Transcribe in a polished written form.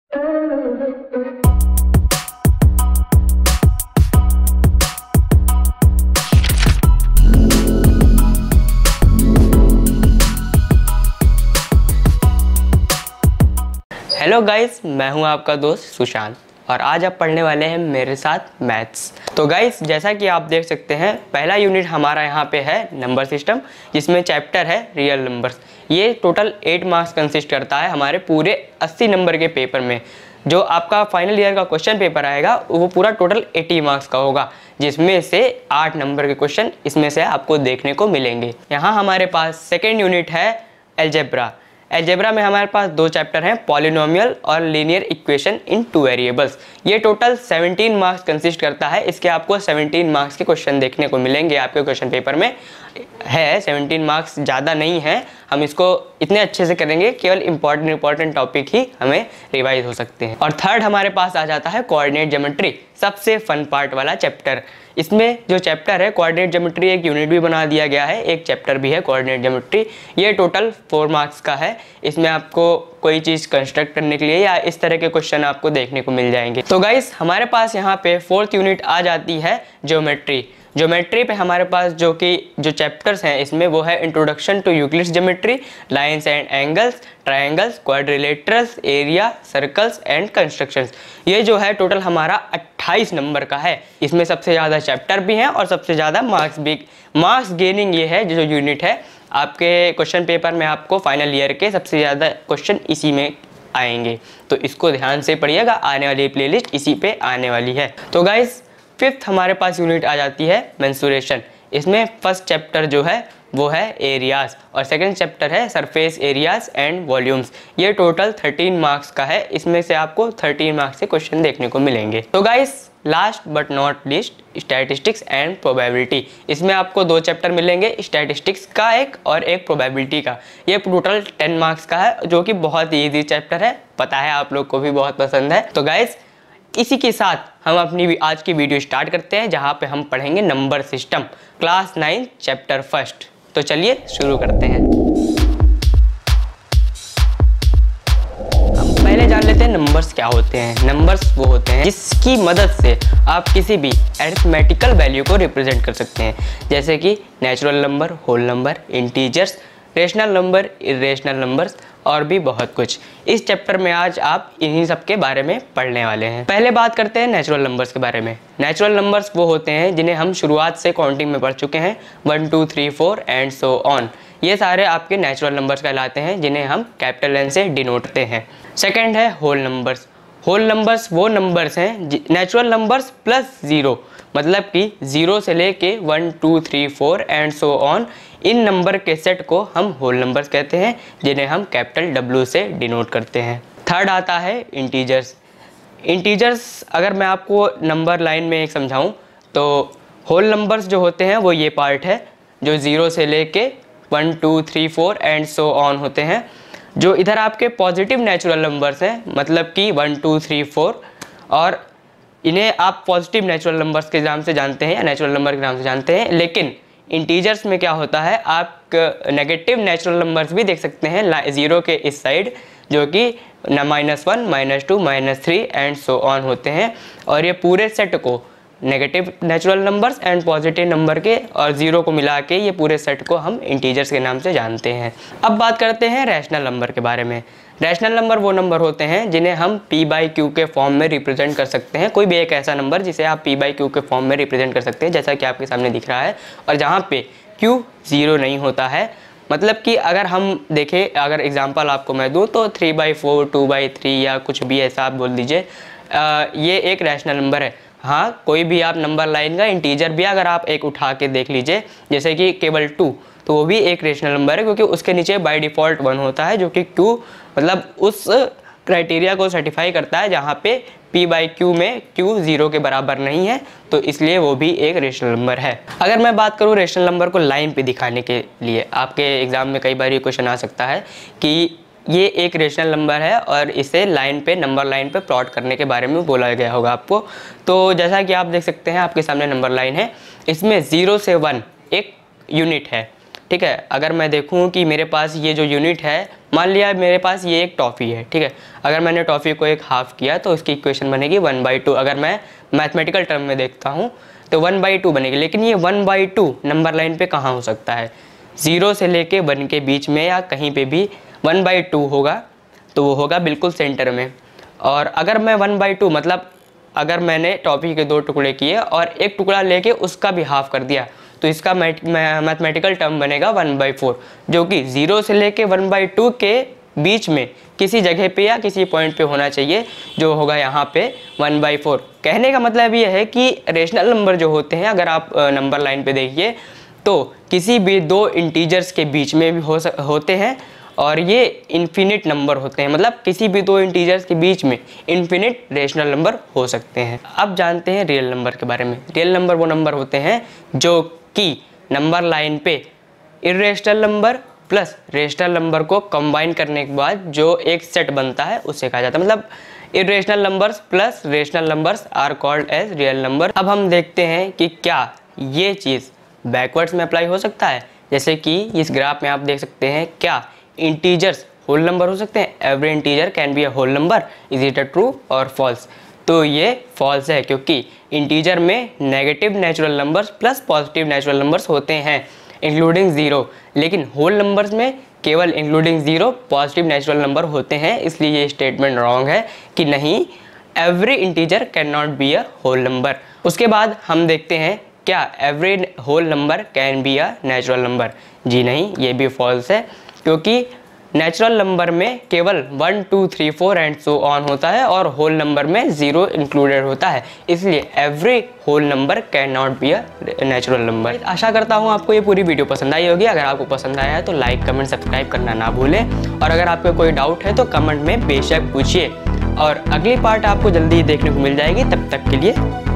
Hello guys, मैं हूं आपका दोस्त सुशांत और आज आप पढ़ने वाले हैं मेरे साथ मैथ्स। तो गाइस, जैसा कि आप देख सकते हैं, पहला यूनिट हमारा यहाँ पे है नंबर सिस्टम, जिसमें चैप्टर है रियल नंबर्स। ये टोटल 8 मार्क्स कंसिस्ट करता है हमारे पूरे 80 नंबर के पेपर में। जो आपका फाइनल ईयर का क्वेश्चन पेपर आएगा वो पूरा टोटल 80 मार्क्स का होगा, जिसमें से 8 नंबर के क्वेश्चन इसमें से आपको देखने को मिलेंगे। यहाँ हमारे पास सेकेंड यूनिट है अलजेब्रा। अलजेब्रा में हमारे पास 2 चैप्टर हैं, पॉलिनोमियल और लीनियर इक्वेशन इन 2 वेरिएबल्स। ये टोटल 17 मार्क्स कंसिस्ट करता है। इसके आपको 17 मार्क्स के क्वेश्चन देखने को मिलेंगे आपके क्वेश्चन पेपर में। है 17 मार्क्स, ज़्यादा नहीं है। हम इसको इतने अच्छे से करेंगे, केवल इंपॉर्टेंट टॉपिक ही हमें रिवाइज हो सकते हैं। और थर्ड हमारे पास आ जाता है कोऑर्डिनेट ज्योमेट्री, सबसे फन पार्ट वाला चैप्टर। इसमें जो चैप्टर है कोऑर्डिनेट ज्योमेट्री, एक यूनिट भी बना दिया गया है, एक चैप्टर भी है कोऑर्डिनेट ज्योमेट्री। ये टोटल 4 मार्क्स का है। इसमें आपको कोई चीज़ कंस्ट्रक्ट करने के लिए या इस तरह के क्वेश्चन आपको देखने को मिल जाएंगे। तो गाइस, हमारे पास यहाँ पे 4th यूनिट आ जाती है ज्योमेट्री। ज्योमेट्री पे हमारे पास जो चैप्टर्स हैं इसमें वो है introduction to Euclid's geometry, lines and angles, triangles, quadrilaterals, area, circles and constructions. ये जो है टोटल हमारा 28 नंबर का है। इसमें सबसे ज़्यादा चैप्टर भी हैं और सबसे ज़्यादा मार्क्स गेनिंग ये है जो यूनिट है। आपके क्वेश्चन पेपर में आपको फाइनल ईयर के सबसे ज़्यादा क्वेश्चन इसी में आएंगे, तो इसको ध्यान से पढ़िएगा। आने वाली प्लेलिस्ट इसी पे आने वाली है। तो गाइस, 5th हमारे पास यूनिट आ जाती है मेंसुरेशन। इसमें फर्स्ट चैप्टर जो है वो है एरियाज और सेकंड चैप्टर है सरफेस एरियाज एंड वॉल्यूम्स। ये टोटल 13 मार्क्स का है। इसमें से आपको 13 मार्क्स के क्वेश्चन देखने को मिलेंगे। तो guys, last but not least, statistics and probability. इसमें आपको 2 चैप्टर मिलेंगे, स्टैटिस्टिक्स का एक और एक प्रोबेबिलिटी का। ये टोटल 10 मार्क्स का है, जो कि बहुत ही ईजी चैप्टर है। पता है आप लोग को भी बहुत पसंद है। तो गाइस, इसी के साथ हम अपनी आज की वीडियो स्टार्ट करते हैं, जहां पे हम पढ़ेंगे नंबर सिस्टम, क्लास 9 चैप्टर 1। तो चलिए शुरू करते हैं। हम पहले जान लेते हैं नंबर्स क्या होते हैं। नंबर्स वो होते हैं जिसकी मदद से आप किसी भी अरिथमेटिकल वैल्यू को रिप्रेजेंट कर सकते हैं, जैसे कि natural number, whole number, integers, rational number, irrational numbers और भी बहुत कुछ। इस चैप्टर में आज आप इन्हीं सब के बारे में पढ़ने वाले हैं। पहले बात करते हैं नेचुरल नंबर्स के बारे में। नेचुरल नंबर्स वो होते हैं जिन्हें हम शुरुआत से काउंटिंग में पढ़ चुके हैं, 1 2 3 4 एंड सो ऑन। ये सारे आपके नेचुरल नंबर्स कहलाते हैं, जिन्हें हम कैपिटल N से डिनोटते हैं। सेकेंड है होल नंबर्स। होल नंबर्स वो नंबर्स हैं नेचुरल नंबर्स प्लस 0, मतलब कि 0 से लेके 1 2 3 4 एंड सो ऑन। इन नंबर के सेट को हम होल नंबर्स कहते हैं, जिन्हें हम कैपिटल W से डिनोट करते हैं। थर्ड आता है इंटीजर्स। इंटीजर्स अगर मैं आपको नंबर लाइन में एक समझाऊं तो होल नंबर्स जो होते हैं वो ये पार्ट है, जो 0 से लेके 1 2 3 4 एंड सो ऑन होते हैं। जो इधर आपके पॉजिटिव नेचुरल नंबर्स हैं, मतलब कि 1 2 3 4, और इन्हें आप पॉजिटिव नेचुरल नंबर्स के नाम से जानते हैं या नेचुरल नंबर के नाम से जानते हैं। लेकिन इंटीजर्स में क्या होता है, आप नेगेटिव नेचुरल नंबर्स भी देख सकते हैं 0 के इस साइड, जो कि -1 -2 -3 एंड सो ऑन होते हैं। और ये पूरे सेट को negative natural numbers and positive number के और 0 को मिला के ये पूरे सेट को हम इंटीजर्स के नाम से जानते हैं। अब बात करते हैं रैशनल नंबर के बारे में। रैशनल नंबर वो नंबर होते हैं जिन्हें हम p/q के फॉर्म में रिप्रेजेंट कर सकते हैं। कोई भी एक ऐसा नंबर जिसे आप p/q के फॉर्म में रिप्रेजेंट कर सकते हैं, जैसा कि आपके सामने दिख रहा है, और जहाँ पे q 0 नहीं होता है। मतलब कि अगर हम देखें, अगर एग्जांपल आपको मैं दूँ तो 3/4 2/3 या कुछ भी ऐसा आप बोल दीजिए, ये एक रैशनल नंबर है। हाँ, कोई भी आप नंबर लाइन का इंटीजर भी अगर आप एक उठा के देख लीजिए, जैसे कि केवल 2, तो वो भी एक रेशनल नंबर है, क्योंकि उसके नीचे बाय डिफ़ॉल्ट 1 होता है, जो कि q मतलब उस क्राइटेरिया को सर्टिफाई करता है जहाँ पे p/q में q 0 के बराबर नहीं है, तो इसलिए वो भी एक रेशनल नंबर है। अगर मैं बात करूँ रेशनल नंबर को लाइन पे दिखाने के लिए, आपके एग्जाम में कई बार ये क्वेश्चन आ सकता है कि ये एक रेशनल नंबर है और इसे लाइन पे, नंबर लाइन पे प्लॉट करने के बारे में बोला गया होगा आपको। तो जैसा कि आप देख सकते हैं, आपके सामने नंबर लाइन है, इसमें 0 से 1 एक यूनिट है, ठीक है। अगर मैं देखूं कि मेरे पास ये जो यूनिट है, मान लिया मेरे पास ये एक टॉफ़ी है, ठीक है। अगर मैंने टॉफ़ी को एक हाफ किया तो उसकी इक्वेशन बनेगी 1/2। अगर मैं मैथमेटिकल टर्म में देखता हूँ तो 1/2 बनेगी। लेकिन ये 1/2 नंबर लाइन पे कहाँ हो सकता है? 0 से लेके 1 के बीच में या कहीं पे भी 1/2 होगा, तो वो होगा बिल्कुल सेंटर में। और अगर मैं 1/2 मतलब अगर मैंने टॉफ़ी के 2 टुकड़े किए और एक टुकड़ा लेके उसका भी हाफ कर दिया, तो इसका मैथमेटिकल टर्म बनेगा 1/4, जो कि 0 से लेके 1/2 के बीच में किसी जगह पे या किसी पॉइंट पे होना चाहिए, जो होगा यहाँ पे 1/4। कहने का मतलब ये है कि रेशनल नंबर जो होते हैं, अगर आप नंबर लाइन पे देखिए तो किसी भी 2 इंटीजर्स के बीच में भी होते हैं और ये इन्फिनिट नंबर होते हैं। मतलब किसी भी 2 इंटीजर्स के बीच में इन्फिनिट रेशनल नंबर हो सकते हैं। अब जानते हैं रियल नंबर के बारे में। रियल नंबर वो नंबर होते हैं जो कि नंबर लाइन पे irrational number plus rational number को कंबाइन करने के बाद जो एक सेट बनता है उसे कहा जाता है। मतलब irrational numbers plus rational numbers are called as real number. अब हम देखते हैं कि क्या ये चीज़ बैकवर्ड्स में अप्लाई हो सकता है। जैसे कि इस ग्राफ में आप देख सकते हैं, क्या इंटीजर्स होल नंबर हो सकते हैं? Every integer can be a whole number, is it a true और फॉल्स? तो ये फॉल्स है, क्योंकि इंटीजर में negative natural numbers plus positive natural numbers होते हैं इंक्लूडिंग 0, लेकिन होल नंबर्स में केवल इंक्लूडिंग 0 पॉजिटिव नेचुरल नंबर होते हैं। इसलिए ये स्टेटमेंट रॉन्ग है कि नहीं, every integer can not be a whole number. उसके बाद हम देखते हैं, क्या every whole number can be a natural number? जी नहीं, ये भी फॉल्स है, क्योंकि नेचुरल नंबर में केवल 1 2 3 4 एंड सो ऑन होता है और होल नंबर में 0 इंक्लूडेड होता है। इसलिए every whole number can not be a natural number. आशा करता हूँ आपको ये पूरी वीडियो पसंद आई होगी। अगर आपको पसंद आया है तो लाइक कमेंट सब्सक्राइब करना ना भूलें, और अगर आपको कोई डाउट है तो कमेंट में बेशक पूछिए। और अगली पार्ट आपको जल्दी देखने को मिल जाएगी। तब तक के लिए